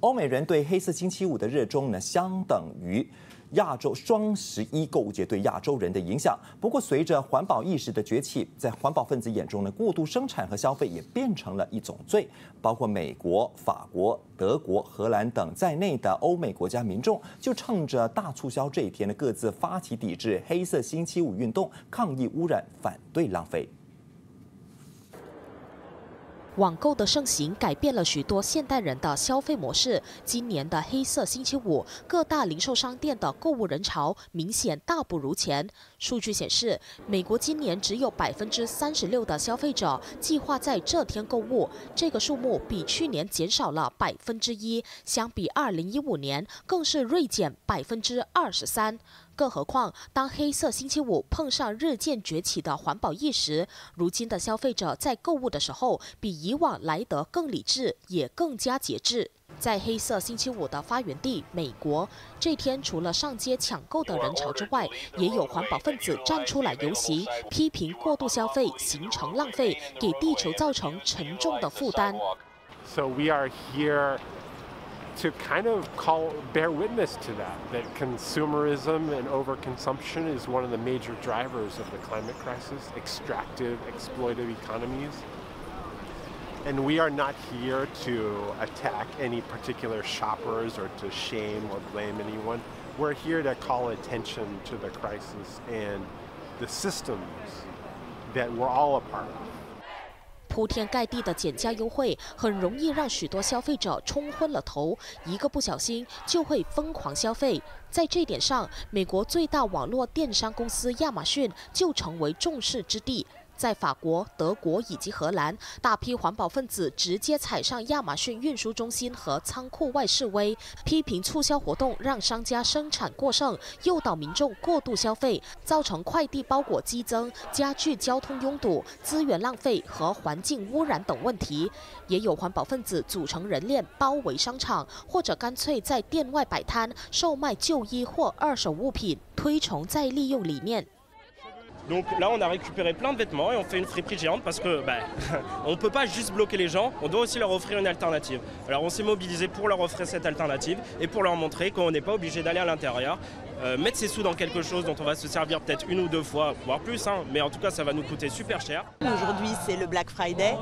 欧美人对黑色星期五的热衷呢，相等于亚洲双11购物节对亚洲人的影响。不过，随着环保意识的崛起，在环保分子眼中呢，过度生产和消费也变成了一种罪。包括美国、法国、德国、荷兰等在内的欧美国家民众，就趁着大促销这一天呢，各自发起抵制黑色星期五运动，抗议污染，反对浪费。 网购的盛行改变了许多现代人的消费模式。今年的黑色星期五，各大零售商店的购物人潮明显大不如前。数据显示，美国今年只有36%的消费者计划在这天购物，这个数目比去年减少了1%，相比2015年更是锐减23%。 更何况，当黑色星期五碰上日渐崛起的环保意识，如今的消费者在购物的时候，比以往来得更理智，也更加节制。在黑色星期五的发源地美国，这天除了上街抢购的人潮之外，也有环保分子站出来游行，批评过度消费形成浪费，给地球造成沉重的负担。 So we are here to kind of bear witness to that consumerism and overconsumption is one of the major drivers of the climate crisis, extractive, exploitive economies. And we are not here to attack any particular shoppers or to shame or blame anyone. We're here to call attention to the crisis and the systems that we're all a part of. 铺天盖地的减价优惠，很容易让许多消费者冲昏了头，一个不小心就会疯狂消费。在这点上，美国最大网络电商公司亚马逊就成为众矢之的。 在法国、德国以及荷兰，大批环保分子直接踩上亚马逊运输中心和仓库外示威，批评促销活动让商家生产过剩，诱导民众过度消费，造成快递包裹激增，加剧交通拥堵、资源浪费和环境污染等问题。也有环保分子组成人链包围商场，或者干脆在店外摆摊售卖旧衣或二手物品，推崇再利用理念。 Donc là, on a récupéré plein de vêtements et on fait une friperie géante parce que on ne peut pas juste bloquer les gens, on doit aussi leur offrir une alternative. Alors on s'est mobilisé pour leur offrir cette alternative et pour leur montrer qu'on n'est pas obligé d'aller à l'intérieur, mettre ses sous dans quelque chose dont on va se servir peut-être une ou deux fois, voire plus, hein, mais en tout cas ça va nous coûter super cher. Aujourd'hui c'est le Black Friday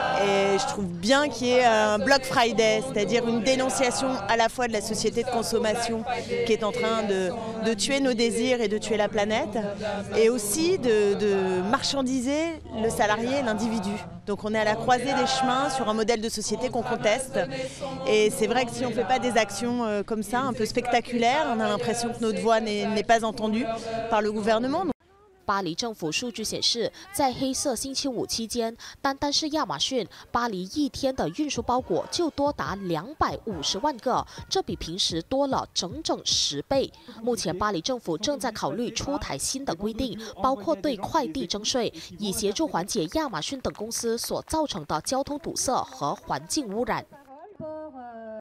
et je trouve bien qu'il y ait un Black Friday, c'est-à-dire une dénonciation à la fois de la société de consommation qui est en train de tuer nos désirs et de tuer la planète, et aussi de marchandiser le salarié et l'individu. Donc on est à la croisée des chemins sur un modèle de société qu'on conteste. Et c'est vrai que si on ne fait pas des actions comme ça, un peu spectaculaires, on a l'impression que notre voix n'est pas entendue par le gouvernement. 巴黎政府数据显示，在黑色星期五期间，单单是亚马逊，巴黎一天的运输包裹就多达250万个，这比平时多了整整10倍。目前，巴黎政府正在考虑出台新的规定，包括对快递征税，以协助缓解亚马逊等公司所造成的交通堵塞和环境污染。